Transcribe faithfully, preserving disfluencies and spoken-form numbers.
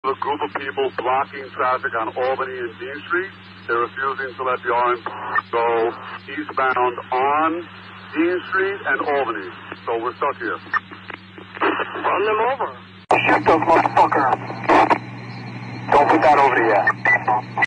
A group of people blocking traffic on Albany and Dean Street. They're refusing to let the orange go eastbound on Dean Street and Albany. So we're stuck here. Run them over. Shoot those motherfuckers. Don't put that over yet.